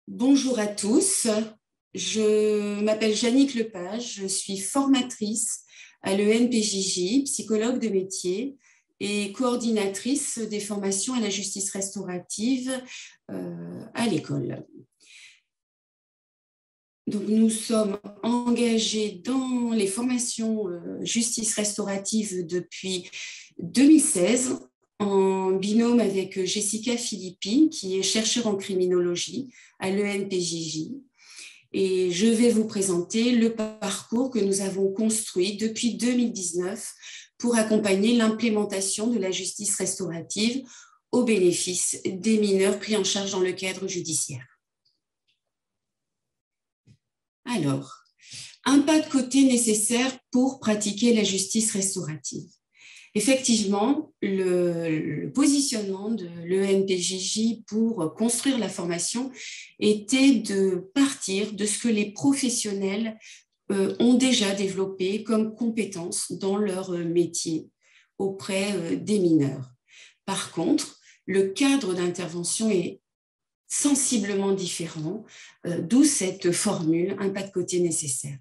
Bonjour à tous, je m'appelle Jannick Lepage, je suis formatrice à l'ENPJJ, psychologue de métier et coordinatrice des formations à la justice restaurative à l'école. Donc, nous sommes engagés dans les formations justice restaurative depuis 2016 en binôme avec Jessica Philippi, qui est chercheure en criminologie à l'ENPJJ. Et je vais vous présenter le parcours que nous avons construit depuis 2019 pour accompagner l'implémentation de la justice restaurative au bénéfice des mineurs pris en charge dans le cadre judiciaire. Alors, un pas de côté nécessaire pour pratiquer la justice restaurative. Effectivement, le positionnement de l'ENPJJ pour construire la formation était de partir de ce que les professionnels ont déjà développé comme compétences dans leur métier auprès des mineurs. Par contre, le cadre d'intervention est sensiblement différent, d'où cette formule, un pas de côté nécessaire.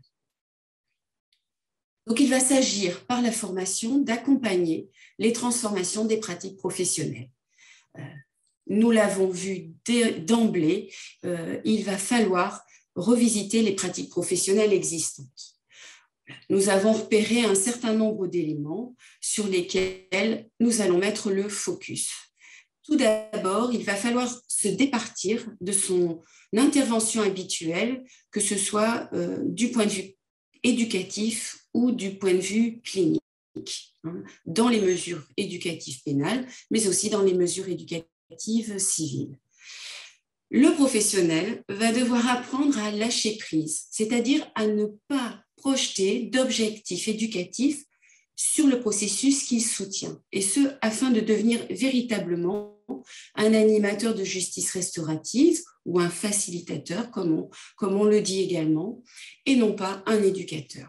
Donc, il va s'agir par la formation d'accompagner les transformations des pratiques professionnelles. Nous l'avons vu d'emblée, il va falloir revisiter les pratiques professionnelles existantes. Nous avons repéré un certain nombre d'éléments sur lesquels nous allons mettre le focus. Tout d'abord, il va falloir se départir de son intervention habituelle, que ce soit du point de vue éducatif ou du point de vue clinique, dans les mesures éducatives pénales, mais aussi dans les mesures éducatives civiles. Le professionnel va devoir apprendre à lâcher prise, c'est-à-dire à ne pas projeter d'objectifs éducatifs sur le processus qu'il soutient, et ce, afin de devenir véritablement un animateur de justice restaurative ou un facilitateur, comme on le dit également, et non pas un éducateur.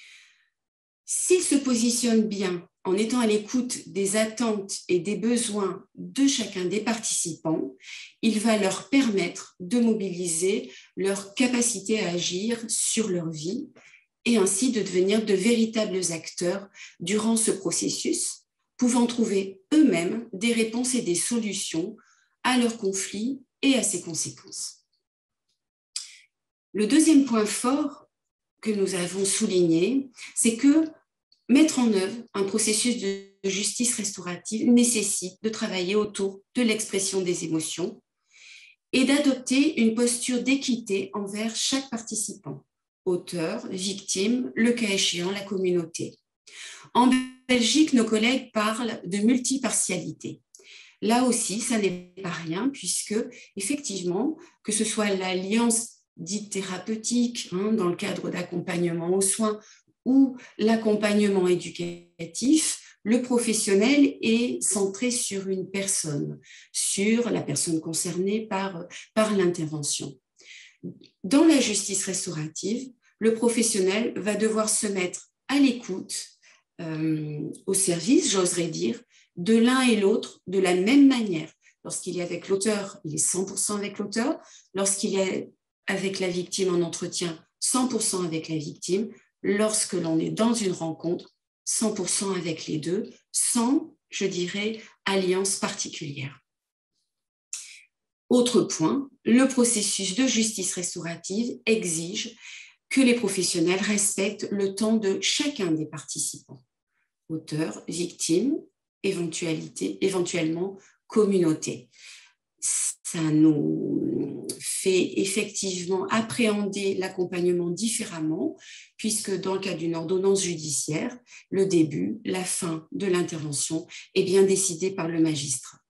S'il se positionne bien en étant à l'écoute des attentes et des besoins de chacun des participants, il va leur permettre de mobiliser leur capacité à agir sur leur vie et ainsi de devenir de véritables acteurs durant ce processus, pouvant trouver eux-mêmes des réponses et des solutions à leurs conflits et à ses conséquences. Le deuxième point fort que nous avons souligné, c'est que mettre en œuvre un processus de justice restaurative nécessite de travailler autour de l'expression des émotions et d'adopter une posture d'équité envers chaque participant, auteur, victime, le cas échéant, la communauté. En Belgique, nos collègues parlent de multipartialité. Là aussi, ça n'est pas rien, puisque, effectivement, que ce soit l'alliance dite thérapeutique, dans le cadre d'accompagnement aux soins, ou l'accompagnement éducatif, le professionnel est centré sur une personne, sur la personne concernée par l'intervention. Dans la justice restaurative, le professionnel va devoir se mettre à l'écoute, au service, j'oserais dire, de l'un et l'autre de la même manière. Lorsqu'il est avec l'auteur, il est 100% avec l'auteur. Lorsqu'il est avec la victime en entretien, 100% avec la victime. Lorsque l'on est dans une rencontre, 100% avec les deux, sans, je dirais, alliance particulière. Autre point, le processus de justice restaurative exige que les professionnels respectent le temps de chacun des participants, auteur, victime, éventuellement communauté. Ça nous fait effectivement appréhender l'accompagnement différemment, puisque dans le cas d'une ordonnance judiciaire, le début, la fin de l'intervention est bien décidé par le magistrat.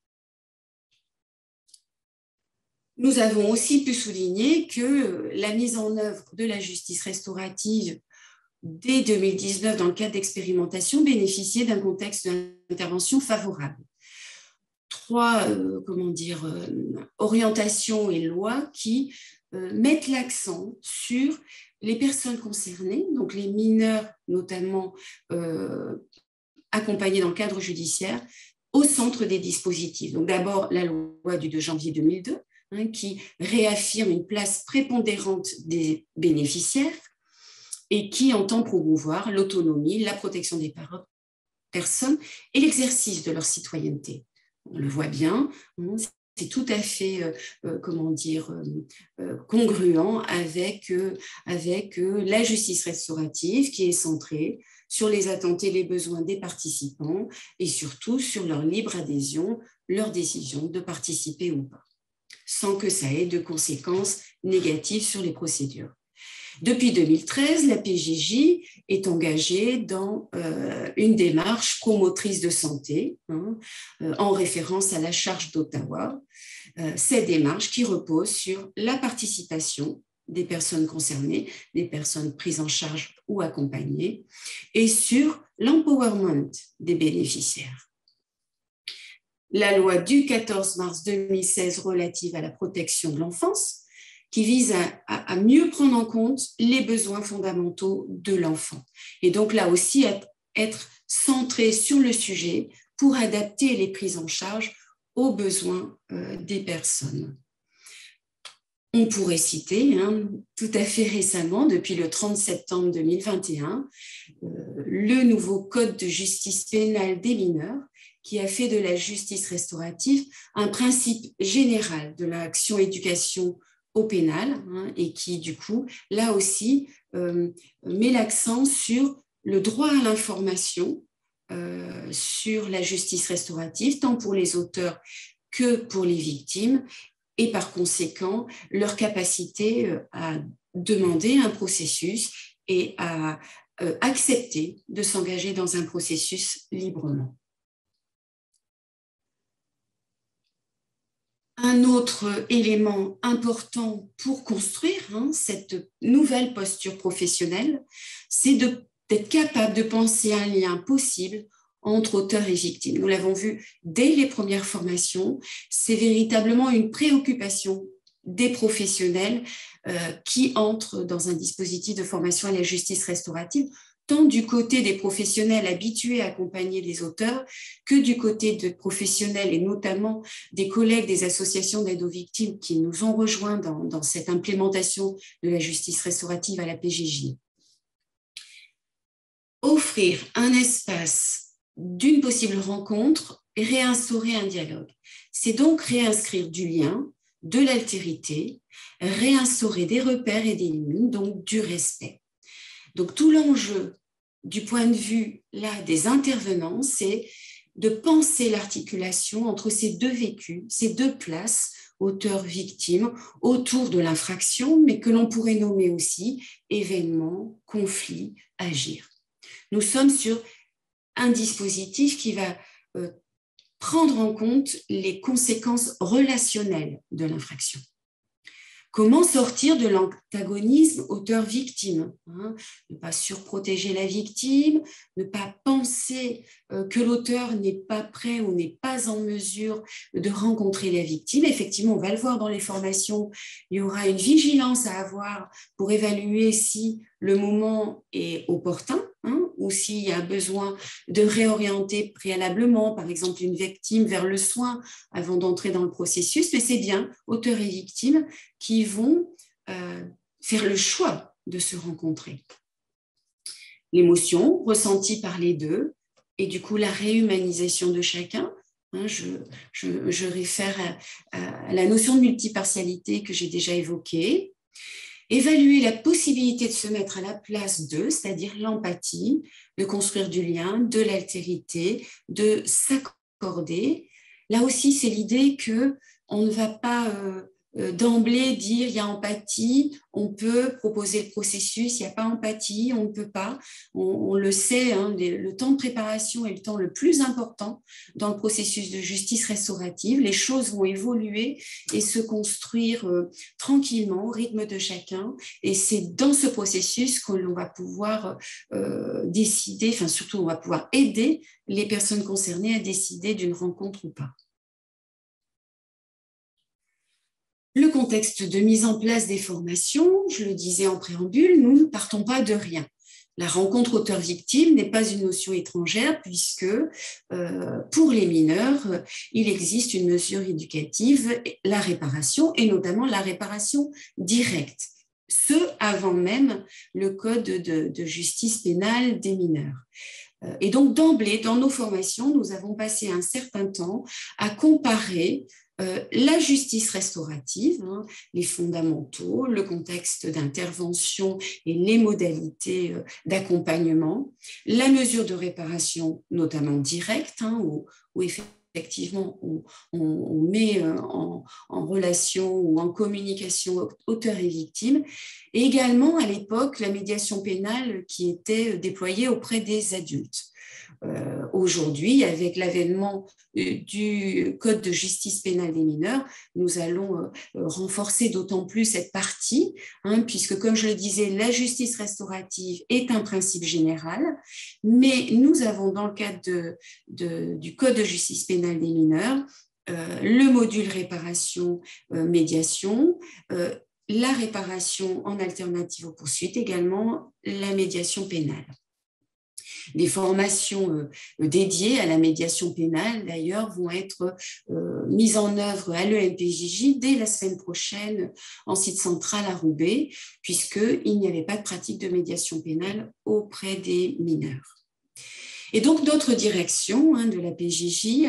Nous avons aussi pu souligner que la mise en œuvre de la justice restaurative dès 2019, dans le cadre d'expérimentation, bénéficiait d'un contexte d'intervention favorable. Trois orientations et lois qui mettent l'accent sur les personnes concernées, donc les mineurs notamment accompagnés dans le cadre judiciaire, au centre des dispositifs. Donc d'abord la loi du 2 janvier 2002 qui réaffirme une place prépondérante des bénéficiaires et qui entend promouvoir l'autonomie, la protection des personnes et l'exercice de leur citoyenneté. On le voit bien, c'est tout à fait, congruent avec la justice restaurative qui est centrée sur les attentes et les besoins des participants et surtout sur leur libre adhésion, leur décision de participer ou pas, sans que ça ait de conséquences négatives sur les procédures. Depuis 2013, la PJJ est engagée dans une démarche promotrice de santé, en référence à la Charte d'Ottawa. Cette démarche qui repose sur la participation des personnes concernées, des personnes prises en charge ou accompagnées, et sur l'empowerment des bénéficiaires. La loi du 14 mars 2016 relative à la protection de l'enfance, qui vise à mieux prendre en compte les besoins fondamentaux de l'enfant. Et donc là aussi, être centré sur le sujet pour adapter les prises en charge aux besoins des personnes. On pourrait citer tout à fait récemment, depuis le 30 septembre 2021, le nouveau Code de justice pénale des mineurs qui a fait de la justice restaurative un principe général de l'action éducation au pénal et qui, du coup, là aussi, met l'accent sur le droit à l'information, sur la justice restaurative, tant pour les auteurs que pour les victimes, et par conséquent, leur capacité à demander un processus et à accepter de s'engager dans un processus librement. Un autre élément important pour construire cette nouvelle posture professionnelle, c'est d'être capable de penser un lien possible entre auteurs et victimes. Nous l'avons vu dès les premières formations, c'est véritablement une préoccupation des professionnels qui entrent dans un dispositif de formation à la justice restaurative, tant du côté des professionnels habitués à accompagner les auteurs que du côté de professionnels et notamment des collègues des associations d'aide aux victimes qui nous ont rejoints dans cette implémentation de la justice restaurative à la PJJ. Offrir un espace d'une possible rencontre et réinstaurer un dialogue. C'est donc réinscrire du lien, de l'altérité, réinstaurer des repères et des limites, donc du respect. Donc tout l'enjeu du point de vue là, des intervenants, c'est de penser l'articulation entre ces deux vécus, ces deux places, auteur-victime, autour de l'infraction, mais que l'on pourrait nommer aussi événement, conflit, agir. Nous sommes sur un dispositif qui va prendre en compte les conséquences relationnelles de l'infraction. Comment sortir de l'antagonisme auteur-victime, ne pas surprotéger la victime, ne pas penser que l'auteur n'est pas prêt ou n'est pas en mesure de rencontrer la victime. Effectivement, on va le voir dans les formations, il y aura une vigilance à avoir pour évaluer si le moment est opportun, ou s'il y a besoin de réorienter préalablement, par exemple, une victime vers le soin avant d'entrer dans le processus, mais c'est bien auteurs et victimes qui vont faire le choix de se rencontrer. L'émotion ressentie par les deux et du coup la réhumanisation de chacun. Je réfère à la notion de multipartialité que j'ai déjà évoquée. Évaluer la possibilité de se mettre à la place d'eux, c'est-à-dire l'empathie, de construire du lien, de l'altérité, de s'accorder. Là aussi, c'est l'idée qu'on ne va pas d'emblée dire il y a empathie, on peut proposer le processus, il n'y a pas empathie, on ne peut pas. On le sait, le temps de préparation est le temps le plus important dans le processus de justice restaurative. Les choses vont évoluer et se construire tranquillement au rythme de chacun. Et c'est dans ce processus que l'on va pouvoir décider, enfin surtout on va pouvoir aider les personnes concernées à décider d'une rencontre ou pas. Le contexte de mise en place des formations, je le disais en préambule, nous ne partons pas de rien. La rencontre auteur-victime n'est pas une notion étrangère puisque pour les mineurs, il existe une mesure éducative, la réparation, et notamment la réparation directe, ce avant même le code de justice pénale des mineurs. Et donc d'emblée, dans nos formations, nous avons passé un certain temps à comparer la justice restaurative, les fondamentaux, le contexte d'intervention et les modalités d'accompagnement, la mesure de réparation, notamment directe, où effectivement on met en relation ou en communication auteur et victime, et également à l'époque la médiation pénale qui était déployée auprès des adultes. Aujourd'hui, avec l'avènement du Code de justice pénale des mineurs, nous allons renforcer d'autant plus cette partie, puisque, comme je le disais, la justice restaurative est un principe général, mais nous avons, dans le cadre du Code de justice pénale des mineurs, le module réparation-médiation, la réparation en alternative aux poursuites, également la médiation pénale. Des formations dédiées à la médiation pénale, d'ailleurs, vont être mises en œuvre à l'ENPJJ dès la semaine prochaine en site central à Roubaix, puisqu'il n'y avait pas de pratique de médiation pénale auprès des mineurs. Et donc, notre direction de la PJJ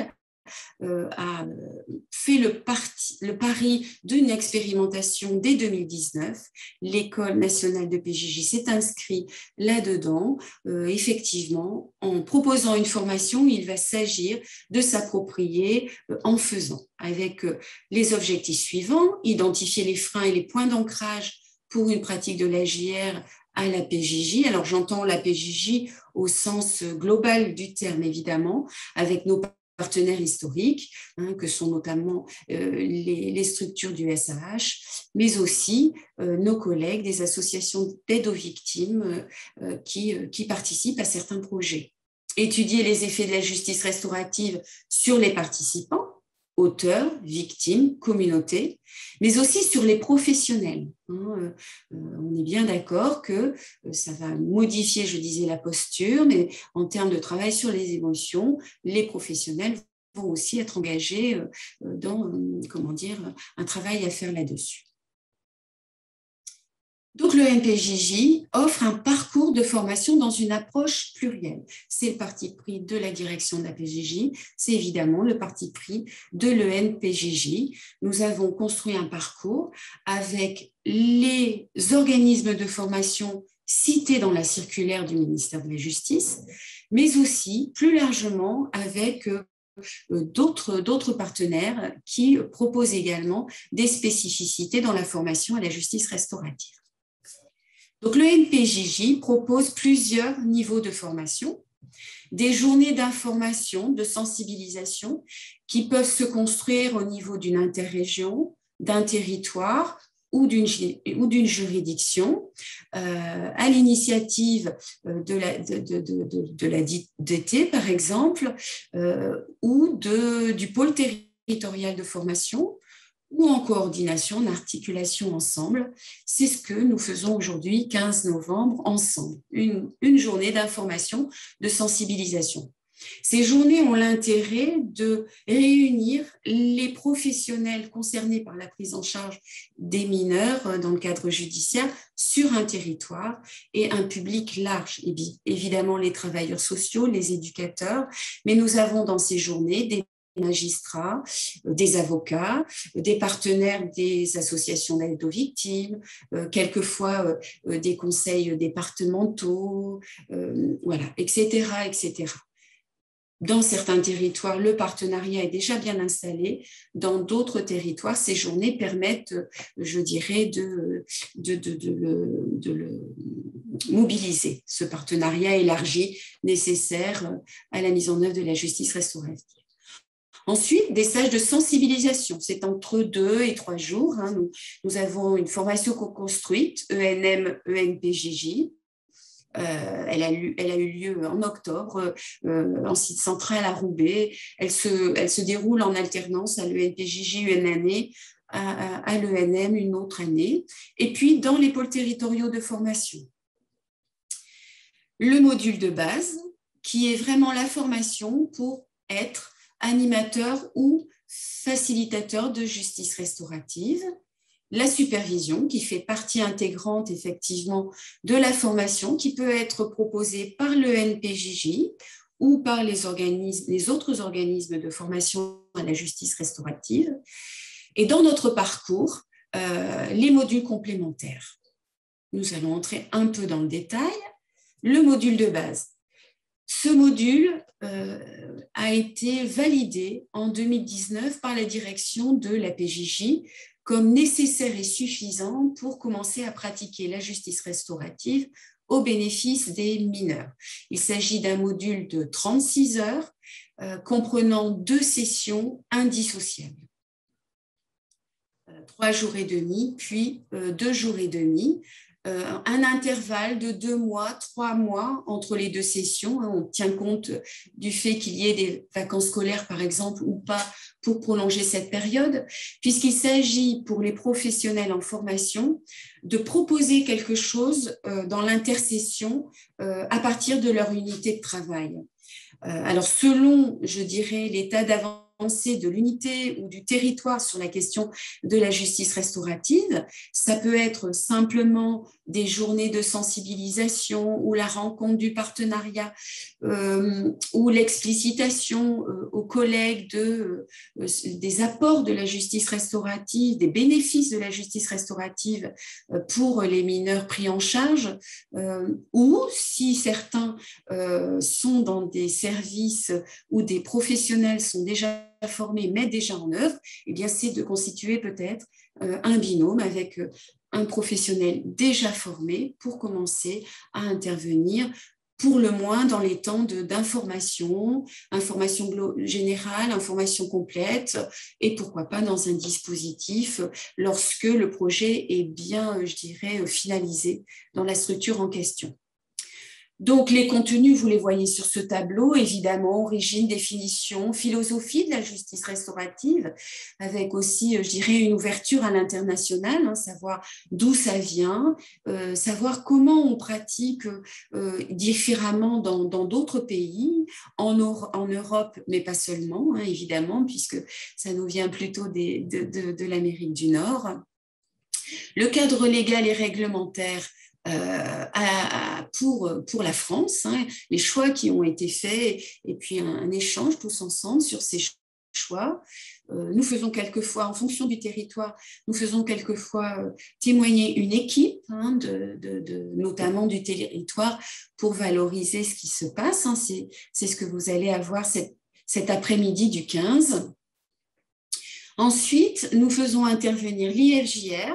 a fait le pari d'une expérimentation dès 2019. L'École nationale de PJJ s'est inscrite là-dedans. Effectivement, en proposant une formation, il va s'agir de s'approprier en faisant, avec les objectifs suivants: identifier les freins et les points d'ancrage pour une pratique de l'AJR à la PJJ. Alors j'entends la PJJ au sens global du terme, évidemment, avec nos partenaires historiques, que sont notamment les structures du SAH, mais aussi nos collègues des associations d'aide aux victimes qui participent à certains projets. Étudier les effets de la justice restaurative sur les participants, auteurs, victimes, communautés, mais aussi sur les professionnels. On est bien d'accord que ça va modifier, je disais, la posture, mais en termes de travail sur les émotions, les professionnels vont aussi être engagés dans, un travail à faire là-dessus. Donc, le NPJJ offre un parcours de formation dans une approche plurielle. C'est le parti pris de la direction de la PJJ, c'est évidemment le parti pris de l'ENPJJ. Nous avons construit un parcours avec les organismes de formation cités dans la circulaire du ministère de la Justice, mais aussi plus largement avec d'autres partenaires qui proposent également des spécificités dans la formation à la justice restaurative. Donc, le NPJJ propose plusieurs niveaux de formation, des journées d'information, de sensibilisation qui peuvent se construire au niveau d'une interrégion, d'un territoire ou d'une juridiction, à l'initiative de la DT, par exemple, ou du pôle territorial de formation, ou en coordination, en articulation ensemble. C'est ce que nous faisons aujourd'hui, 15 novembre, ensemble. Une journée d'information, de sensibilisation. Ces journées ont l'intérêt de réunir les professionnels concernés par la prise en charge des mineurs dans le cadre judiciaire sur un territoire et un public large. Évidemment, les travailleurs sociaux, les éducateurs, mais nous avons dans ces journées des magistrats, des avocats, des partenaires des associations d'aide aux victimes, quelquefois des conseils départementaux, voilà, etc., etc. Dans certains territoires, le partenariat est déjà bien installé. Dans d'autres territoires, ces journées permettent, je dirais, de le mobiliser, ce partenariat élargi nécessaire à la mise en œuvre de la justice restaurative. Ensuite, des stages de sensibilisation, c'est entre 2 et 3 jours. Nous avons une formation co-construite, ENM, ENPJJ. Elle a eu lieu en octobre en site central à Roubaix. Elle se déroule en alternance à l'ENPJJ une année, à l'ENM une autre année, et puis dans les pôles territoriaux de formation. le module de base, qui est vraiment la formation pour être animateur ou facilitateur de justice restaurative, la supervision, qui fait partie intégrante effectivement de la formation, qui peut être proposée par le NPJJ ou par les autres organismes de formation à la justice restaurative. Et dans notre parcours, les modules complémentaires. Nous allons entrer un peu dans le détail. Le module de base. Ce module a été validé en 2019 par la direction de la PJJ comme nécessaire et suffisant pour commencer à pratiquer la justice restaurative au bénéfice des mineurs. Il s'agit d'un module de 36 heures comprenant 2 sessions indissociables. 3 jours et demi, puis 2 jours et demi. Un intervalle de 2 mois, 3 mois entre les 2 sessions. On tient compte du fait qu'il y ait des vacances scolaires, par exemple, ou pas, pour prolonger cette période, puisqu'il s'agit pour les professionnels en formation de proposer quelque chose dans l'intersession à partir de leur unité de travail. Alors, selon, je dirais, l'état d'avancée de l'unité ou du territoire sur la question de la justice restaurative, ça peut être simplement des journées de sensibilisation ou la rencontre du partenariat ou l'explicitation aux collègues des apports de la justice restaurative, des bénéfices de la justice restaurative pour les mineurs pris en charge, ou si certains sont dans des services où des professionnels sont déjà formés, mettent déjà en œuvre, eh bien c'est de constituer peut-être un binôme avec un professionnel déjà formé pour commencer à intervenir pour le moins dans les temps d'information, information générale, information complète, et pourquoi pas dans un dispositif lorsque le projet est bien, je dirais, finalisé dans la structure en question. Donc, les contenus, vous les voyez sur ce tableau, évidemment, origine, définition, philosophie de la justice restaurative, avec aussi, je dirais, une ouverture à l'international, savoir d'où ça vient, savoir comment on pratique différemment dans d'autres pays, en Europe, mais pas seulement, évidemment, puisque ça nous vient plutôt de l'Amérique du Nord. Le cadre légal et réglementaire pour la France, les choix qui ont été faits et puis un échange tous ensemble sur ces choix. Nous faisons quelquefois, en fonction du territoire, nous faisons quelquefois témoigner une équipe, notamment du territoire, pour valoriser ce qui se passe. C'est ce que vous allez avoir cet après-midi du 15. Ensuite, nous faisons intervenir l'IFJR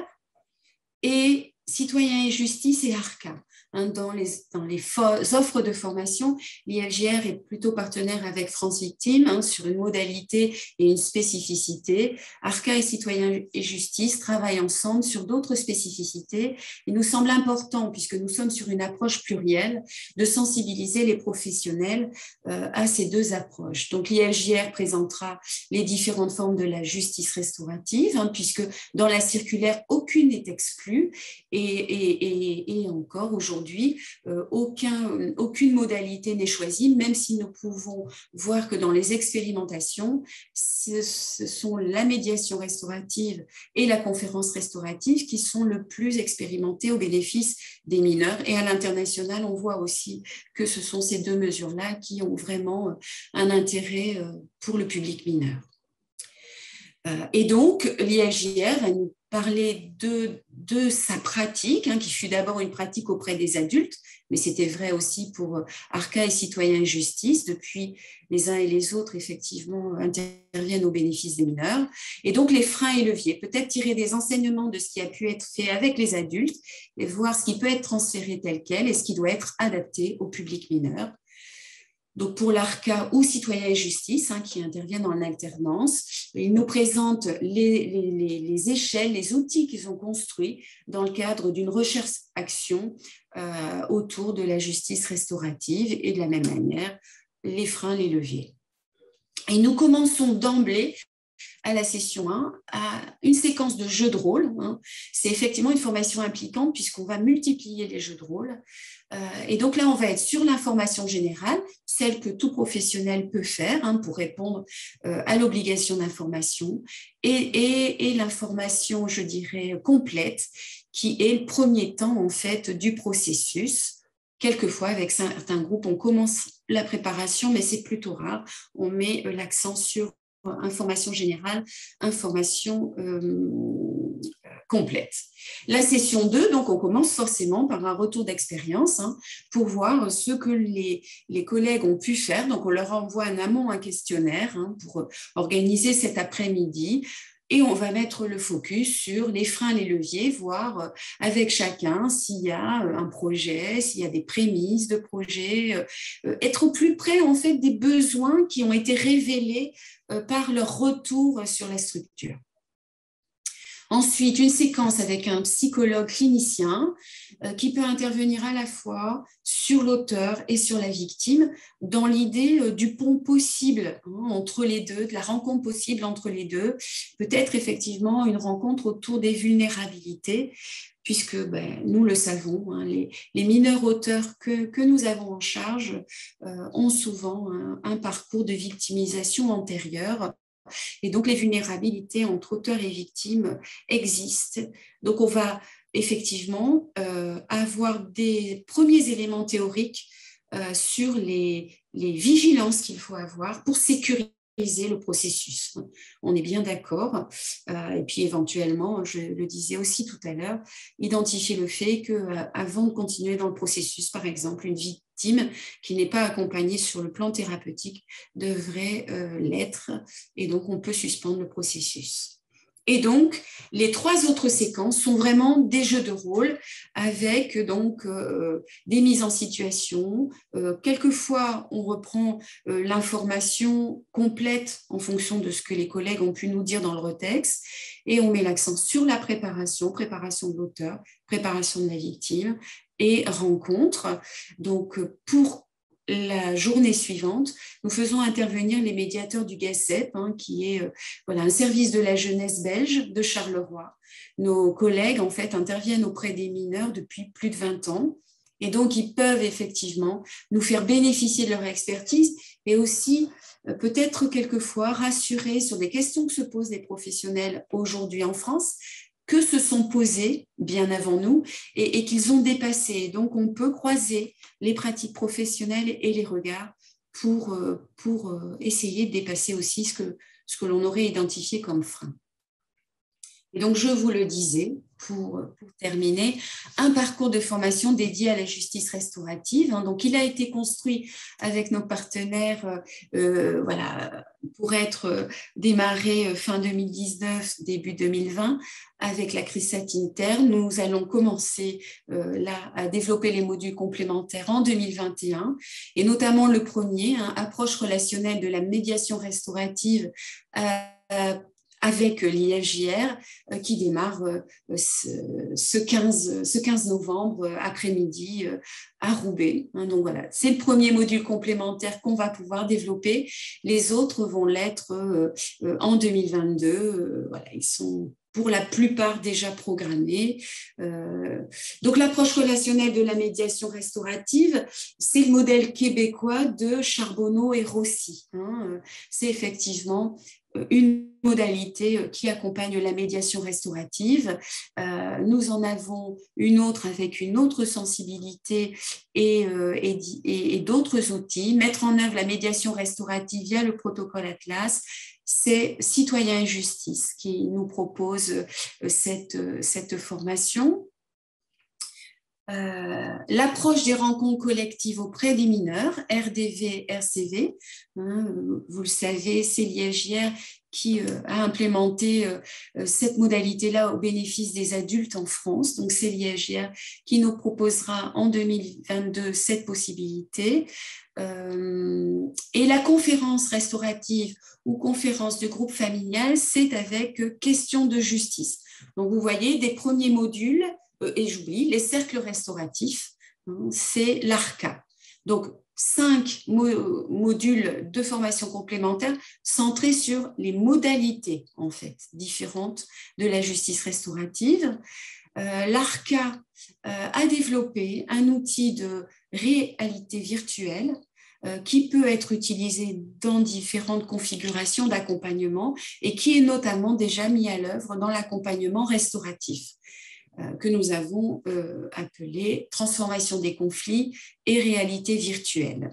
et Citoyens et Justice et ARCA. Dans les offres de formation, l'IFJR est plutôt partenaire avec France Victime sur une modalité et une spécificité. ARCA et Citoyens et Justice travaillent ensemble sur d'autres spécificités. Il nous semble important, puisque nous sommes sur une approche plurielle, de sensibiliser les professionnels à ces 2 approches. Donc l'IFJR présentera les différentes formes de la justice restaurative, puisque dans la circulaire, aucune n'est exclue et encore aujourd'hui, aucune modalité n'est choisie, même si nous pouvons voir que dans les expérimentations, ce sont la médiation restaurative et la conférence restaurative qui sont le plus expérimentées au bénéfice des mineurs. Et à l'international, on voit aussi que ce sont ces 2 mesures-là qui ont vraiment un intérêt pour le public mineur. Et donc, l'IFJR va nous parler de sa pratique, qui fut d'abord une pratique auprès des adultes, mais c'était vrai aussi pour ARCA et Citoyens et Justice. Depuis, les uns et les autres, effectivement, interviennent au bénéfice des mineurs. Et donc, les freins et leviers, peut-être tirer des enseignements de ce qui a pu être fait avec les adultes et voir ce qui peut être transféré tel quel et ce qui doit être adapté au public mineur. Donc pour l'ARCA ou Citoyens et Justice, qui interviennent en alternance. Ils nous présentent les échelles, les outils qu'ils ont construits dans le cadre d'une recherche-action autour de la justice restaurative et de la même manière, les freins, les leviers. Et nous commençons d'emblée à la session 1 à une séquence de jeux de rôle. C'est effectivement une formation impliquante puisqu'on va multiplier les jeux de rôle. Et donc là, on va être sur l'information générale, celle que tout professionnel peut faire pour répondre à l'obligation d'information, et l'information, je dirais, complète, qui est le premier temps, en fait, du processus. Quelquefois, avec certains groupes, on commence la préparation, mais c'est plutôt rare. On met l'accent sur information générale, information complète. La session 2, donc on commence forcément par un retour d'expérience pour voir ce que les collègues ont pu faire. Donc on leur envoie en amont un questionnaire pour organiser cet après-midi. Et on va mettre le focus sur les freins, les leviers, voir avec chacun s'il y a un projet, s'il y a des prémices de projet, être au plus près en fait des besoins qui ont été révélés par leur retour sur la structure. Ensuite, une séquence avec un psychologue clinicien qui peut intervenir à la fois sur l'auteur et sur la victime dans l'idée du pont possible entre les deux, de la rencontre possible entre les deux, peut-être effectivement une rencontre autour des vulnérabilités, puisque nous le savons, les mineurs auteurs que nous avons en charge ont souvent un parcours de victimisation antérieure. Et donc, les vulnérabilités entre auteurs et victimes existent. Donc, on va effectivement avoir des premiers éléments théoriques sur les vigilances qu'il faut avoir pour sécuriser le processus. On est bien d'accord. Et puis, éventuellement, je le disais aussi tout à l'heure, identifier le fait qu'avant de continuer dans le processus, par exemple, une victime qui n'est pas accompagnée sur le plan thérapeutique devrait l'être. Et donc, on peut suspendre le processus. Et donc, les 3 autres séquences sont vraiment des jeux de rôle avec donc des mises en situation. Quelquefois, on reprend l'information complète en fonction de ce que les collègues ont pu nous dire dans le retexte et on met l'accent sur la préparation de l'auteur, préparation de la victime et rencontre. Donc, pour la journée suivante, nous faisons intervenir les médiateurs du GACEP, qui est un service de la jeunesse belge de Charleroi. Nos collègues, en fait, interviennent auprès des mineurs depuis plus de 20 ans. Et donc, ils peuvent effectivement nous faire bénéficier de leur expertise et aussi peut-être quelquefois rassurer sur des questions que se posent les professionnels aujourd'hui en France, que se sont posées bien avant nous et qu'ils ont dépassé. Donc, on peut croiser les pratiques professionnelles et les regards pour essayer de dépasser aussi ce que l'on aurait identifié comme frein. Et donc, je vous le disais, pour terminer, un parcours de formation dédié à la justice restaurative. Donc, il a été construit avec nos partenaires pour être démarré fin 2019, début 2020, avec la CRISAT interne. Nous allons commencer à développer les modules complémentaires en 2021, et notamment le premier, approche relationnelle de la médiation restaurative avec l'IFJR qui démarre ce 15 novembre après-midi à Roubaix. Donc voilà, c'est le premier module complémentaire qu'on va pouvoir développer. Les autres vont l'être en 2022. Voilà, ils sont pour la plupart déjà programmés. Donc l'approche relationnelle de la médiation restaurative, c'est le modèle québécois de Charbonneau et Rossi. C'est effectivement une modalité qui accompagne la médiation restaurative. Nous en avons une autre avec une autre sensibilité et d'autres outils. Mettre en œuvre la médiation restaurative via le protocole Atlas, c'est Citoyens et Justice qui nous propose cette formation. L'approche des rencontres collectives auprès des mineurs, RDV, RCV, vous le savez, c'est l'IFJR qui a implémenté cette modalité-là au bénéfice des adultes en France. Donc, c'est l'IFJR qui nous proposera en 2022 cette possibilité. Et la conférence restaurative ou conférence de groupe familial, c'est avec questions de justice. Donc, vous voyez, des premiers modules, et j'oublie, les cercles restauratifs, c'est l'ARCA. Donc, 5 modules de formation complémentaire centrés sur les modalités en fait différentes de la justice restaurative. L'ARCA a développé un outil de réalité virtuelle qui peut être utilisé dans différentes configurations d'accompagnement et qui est notamment déjà mis à l'œuvre dans l'accompagnement restauratif que nous avons appelé transformation des conflits et réalité virtuelle.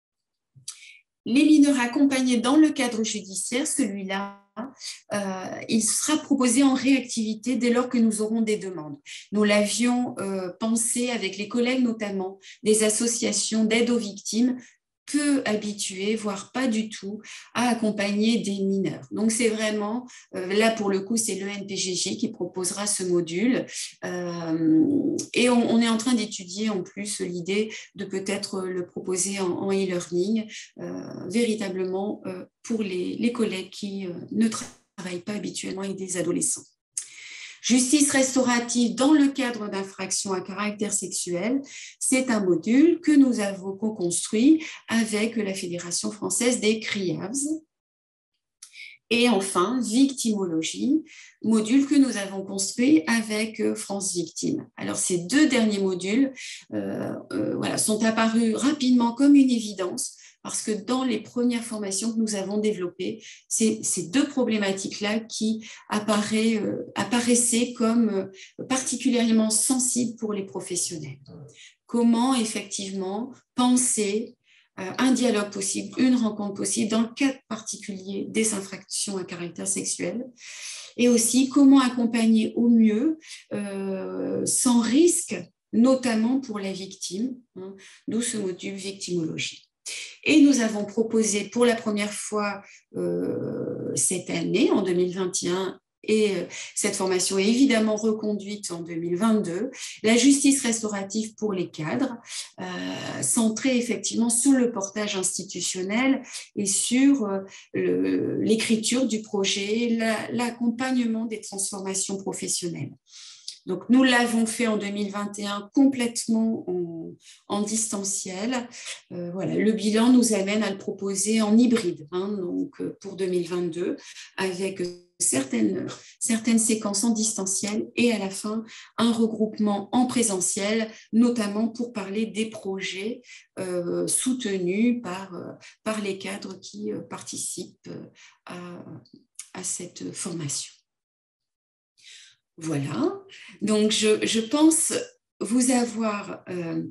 Les mineurs accompagnés dans le cadre judiciaire, celui-là, il sera proposé en réactivité dès lors que nous aurons des demandes. Nous l'avions pensé avec les collègues notamment des associations d'aide aux victimes, peu habitués, voire pas du tout, à accompagner des mineurs. Donc, c'est vraiment, là pour le coup, c'est l'ENPGJ qui proposera ce module. Et on est en train d'étudier en plus l'idée de peut-être le proposer en e-learning, véritablement pour les collègues qui ne travaillent pas habituellement avec des adolescents. Justice restaurative dans le cadre d'infractions à caractère sexuel, c'est un module que nous avons co-construit avec la Fédération française des CRIAVS. Et enfin, victimologie, module que nous avons construit avec France Victime. Alors, ces 2 derniers modules sont apparus rapidement comme une évidence, parce que dans les premières formations que nous avons développées, c'est ces 2 problématiques-là qui apparaissaient comme particulièrement sensibles pour les professionnels. Comment effectivement penser un dialogue possible, une rencontre possible dans le cadre particulier des infractions à caractère sexuel, et aussi comment accompagner au mieux sans risque, notamment pour la victime, d'où ce module victimologie. Et nous avons proposé pour la première fois cette année, en 2021, et cette formation est évidemment reconduite en 2022, la justice restaurative pour les cadres, centrée effectivement sur le portage institutionnel et sur l'écriture du projet, l'accompagnement des transformations professionnelles. Donc, nous l'avons fait en 2021 complètement en distanciel. Voilà, le bilan nous amène à le proposer en hybride, donc pour 2022, avec certaines séquences en distanciel et à la fin, un regroupement en présentiel, notamment pour parler des projets soutenus par les cadres qui participent à cette formation. Voilà, donc je pense vous avoir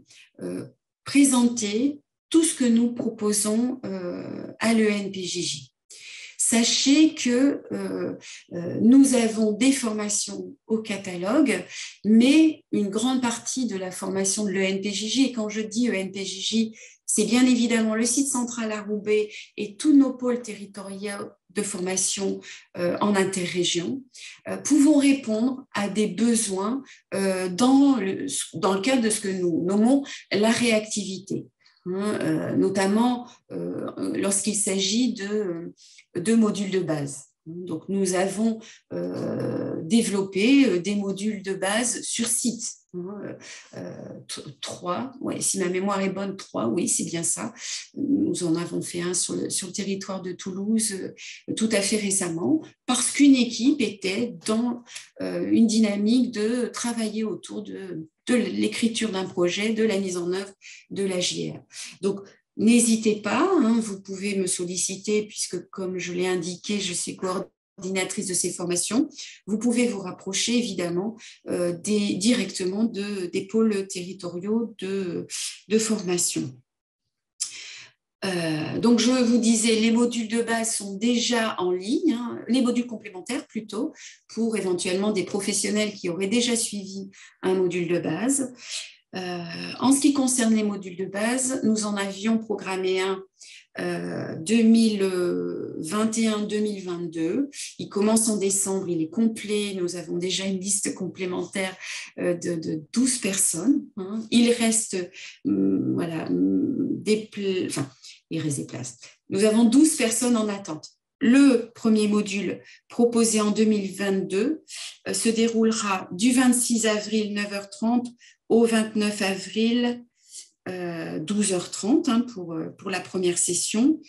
présenté tout ce que nous proposons à l'ENPJJ. Sachez que nous avons des formations au catalogue, mais une grande partie de la formation de l'ENPJJ, et quand je dis ENPJJ, c'est bien évidemment le site central à Roubaix et tous nos pôles territoriaux de formation en interrégion, pouvons répondre à des besoins dans le cadre de ce que nous nommons la réactivité. Notamment lorsqu'il s'agit de modules de base. Donc, nous avons développé des modules de base sur site. 3, ouais, si ma mémoire est bonne, 3, oui, c'est bien ça. Nous en avons fait un sur le territoire de Toulouse tout à fait récemment, parce qu'une équipe était dans une dynamique de travailler autour de l'écriture d'un projet, de la mise en œuvre de la JR. Donc, n'hésitez pas, vous pouvez me solliciter puisque, comme je l'ai indiqué, je suis coordinatrice de ces formations. Vous pouvez vous rapprocher évidemment directement des pôles territoriaux de formation. Donc, je vous disais, les modules de base sont déjà en ligne, les modules complémentaires plutôt, pour éventuellement des professionnels qui auraient déjà suivi un module de base. En ce qui concerne les modules de base, nous en avions programmé un 2021-2022. Il commence en décembre, il est complet. Nous avons déjà une liste complémentaire de 12 personnes. Il reste des places. Nous avons 12 personnes en attente. Le premier module proposé en 2022 se déroulera du 26 avril 9h30 au 29 avril 12h30 pour la première session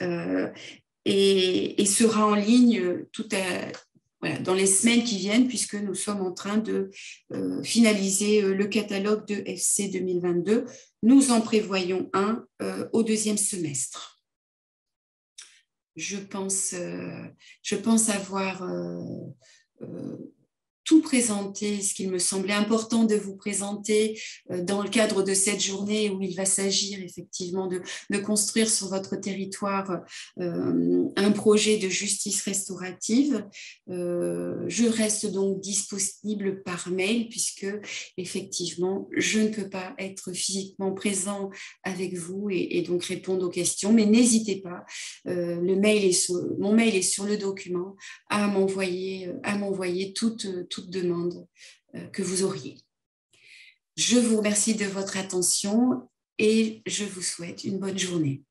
et sera en ligne dans les semaines qui viennent, puisque nous sommes en train de finaliser le catalogue de FC 2022. Nous en prévoyons un au deuxième semestre. Je pense avoir tout présenter, ce qu'il me semblait important de vous présenter dans le cadre de cette journée où il va s'agir effectivement de construire sur votre territoire un projet de justice restaurative. Je reste donc disponible par mail puisque effectivement je ne peux pas être physiquement présent avec vous et donc répondre aux questions, mais n'hésitez pas, mon mail est sur le document, à m'envoyer toute demande que vous auriez. Je vous remercie de votre attention et je vous souhaite une bonne journée.